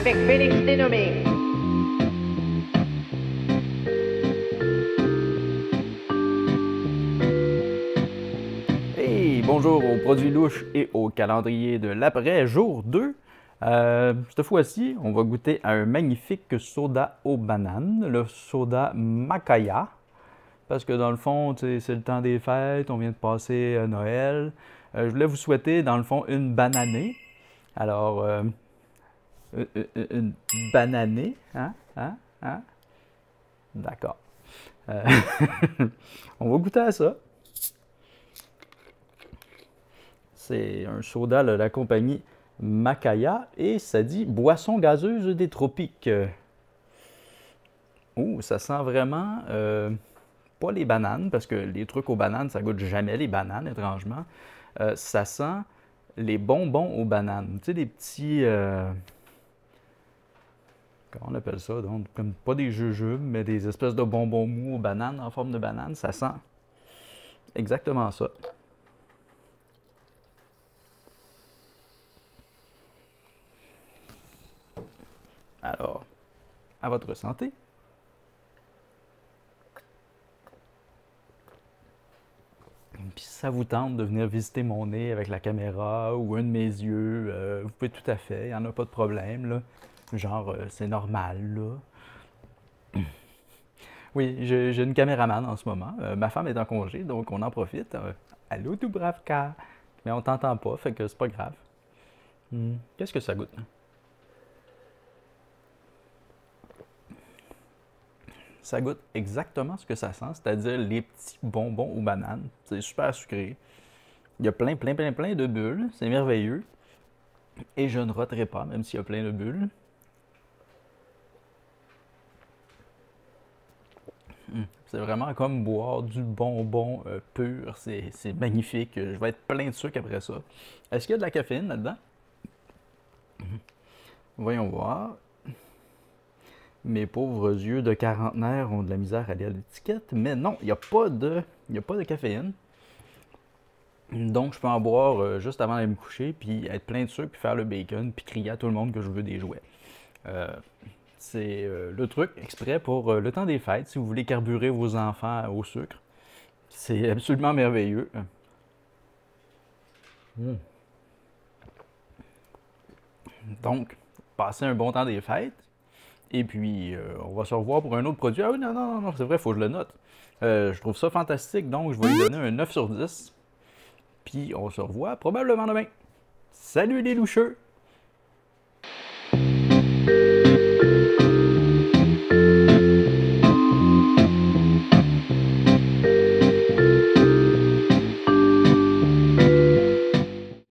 avec Félix Dénommé. Hey, bonjour aux produits louches et au calendrier de l'après, jour 2. Cette fois-ci, on va goûter à un magnifique soda aux bananes, le soda Macaya. Parce que dans le fond, c'est le temps des fêtes, on vient de passer Noël. Je voulais vous souhaiter, dans le fond, une bonne année. Alors, une bananée, hein? Hein? Hein? D'accord. Euh, on va goûter à ça. C'est un soda de la compagnie Macaya et ça dit boisson gazeuse des tropiques. Oh, ça sent vraiment pas les bananes parce que les trucs aux bananes, ça goûte jamais les bananes, étrangement. Ça sent les bonbons aux bananes. Tu sais, des petits. Comment on appelle ça donc? Comme pas des jujubes, mais des espèces de bonbons mous aux bananes en forme de banane. Ça sent exactement ça. Alors, à votre santé. Puis si ça vous tente de venir visiter mon nez avec la caméra ou un de mes yeux, vous pouvez tout à fait, il n'y en a pas de problème, là. Genre, c'est normal, là. Oui, j'ai une caméraman en ce moment. Ma femme est en congé, donc on en profite. Allô, tout brave cas. Mais on t'entend pas, fait que c'est pas grave. Qu'est-ce que ça goûte? Ça goûte exactement ce que ça sent, c'est-à-dire les petits bonbons aux bananes. C'est super sucré. Il y a plein de bulles. C'est merveilleux. Et je ne roterai pas, même s'il y a plein de bulles. C'est vraiment comme boire du bonbon pur. C'est magnifique. Je vais être plein de sucre après ça. Est-ce qu'il y a de la caféine là-dedans? Voyons voir. Mes pauvres yeux de quarantenaire ont de la misère à lire l'étiquette. Mais non, il y a pas de caféine. Donc, je peux en boire juste avant d'aller me coucher, puis être plein de sucre, puis faire le bacon, puis crier à tout le monde que je veux des jouets. Euh, c'est le truc exprès pour le temps des fêtes, si vous voulez carburer vos enfants au sucre. C'est absolument merveilleux. Donc, passez un bon temps des fêtes, et puis on va se revoir pour un autre produit. Ah oui, non, c'est vrai, il faut que je le note. Je trouve ça fantastique, donc je vais lui donner un 9 sur 10. Puis on se revoit probablement demain. Salut les loucheux!